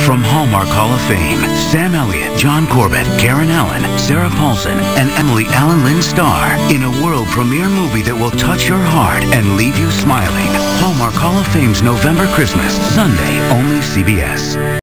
From Hallmark Hall of Fame, Sam Elliott, John Corbett, Karen Allen, Sarah Paulson, and Emily Allen Lynn star in a world premiere movie that will touch your heart and leave you smiling. Hallmark Hall of Fame's November Christmas, Sunday, only CBS.